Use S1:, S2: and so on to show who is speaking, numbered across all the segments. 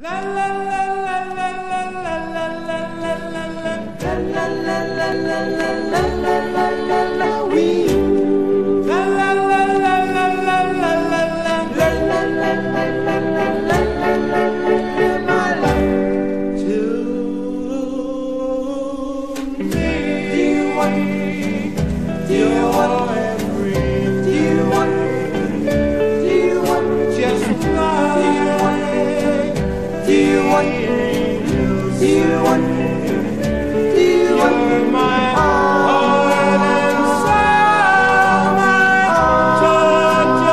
S1: La la la la la la la la la la la la la la la la la la la la we la la la la la la la la la la la la la la la my love to me. Do you want every just like do you want you're my heart and soul, my touch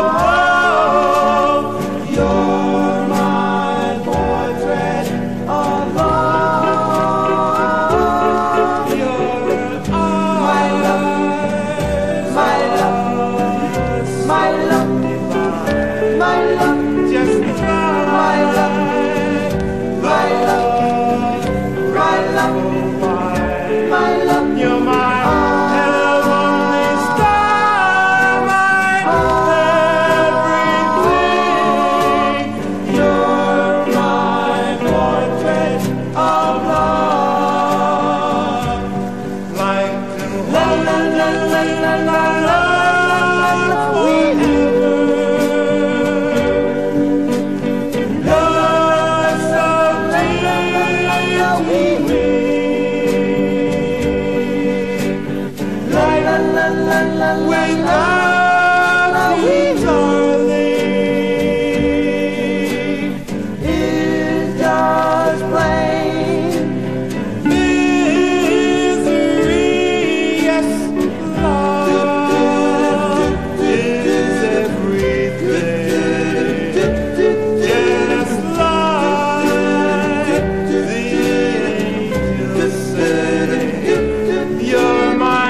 S1: of love. You're my portrait of love. You're my love, my love, my love, my love, just my love. You're my heavenly star, my everything. You're my portrait of love. Like la la la la la la la forever. Love so deep. We love you, darling. It's just plain misery. Yes, love is everything. Just like the angels say, you're my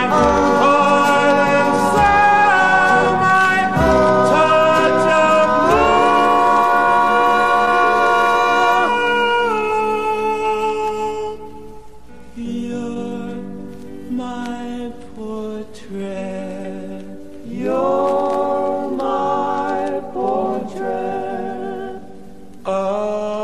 S1: my portrait, you're my portrait.